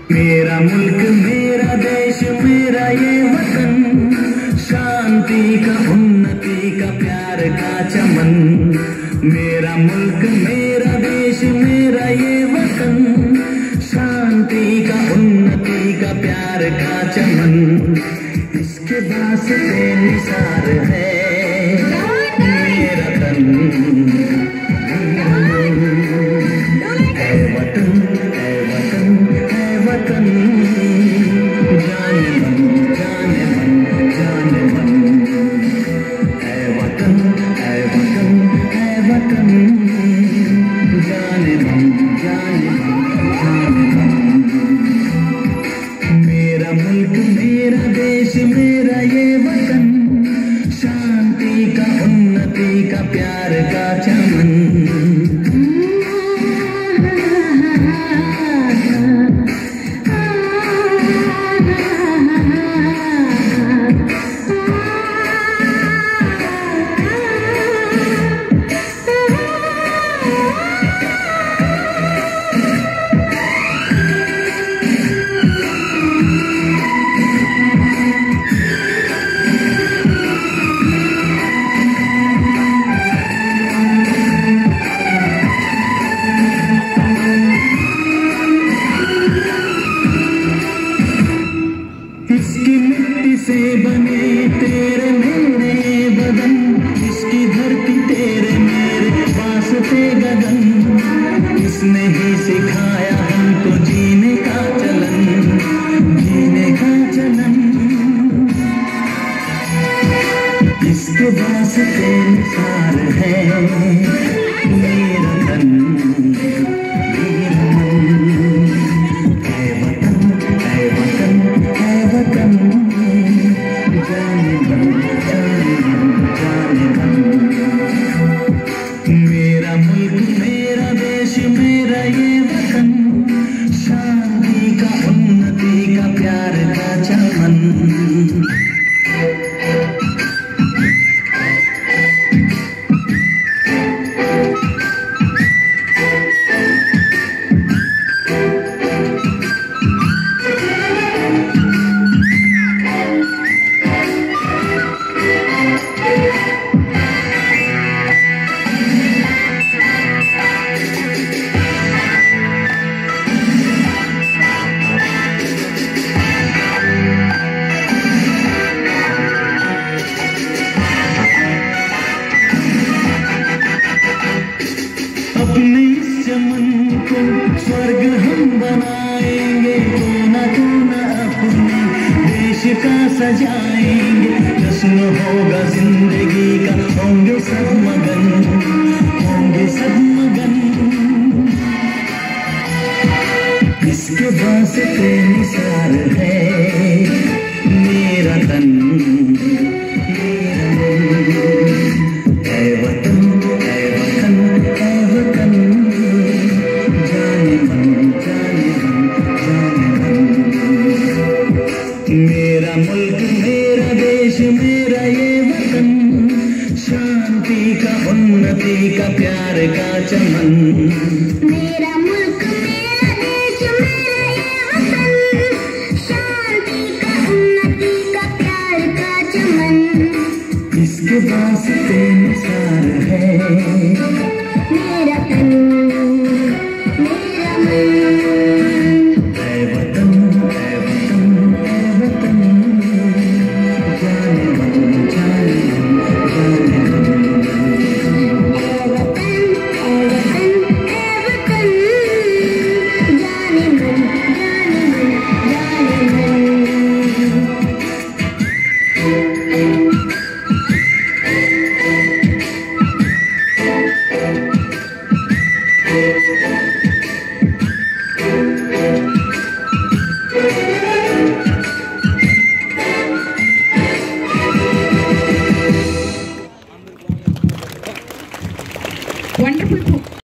मेरा मुल्क मेरा देश मेरा ये वतन, शांति का उन्नति का प्यार का चमन। मेरा मुल्क मेरा देश मेरा ये वतन, शांति का उन्नति का प्यार का चमन। इसके वास्ते निसार है मेरा तन। मेरा मुल्क मेरा देश मेरा ये वतन, शांति का उन्नति का प्यार का चमन। इसकी मिट्टी से बने तेरे मेरे बदन, इसकी धरती तेरे मेरे वास्ते गगन। इसने ही सिखाया हमको जीने का चलन, जीने का चलन। इसके वास्ते निसार है मेरा तन। मेरा मुल्क मेरा देश मेरा ये वतन, शांति का उन्नति का प्यार का चमन। अपने इस चमन को स्वर्ग हम बनाएंगे, कोना कोना अपने देश का सजाएंगे। जश्न होगा जिंदगी का, होंगे सब मगन, होंगे सब मगन। इसके वास्ते निसार है मेरा तन।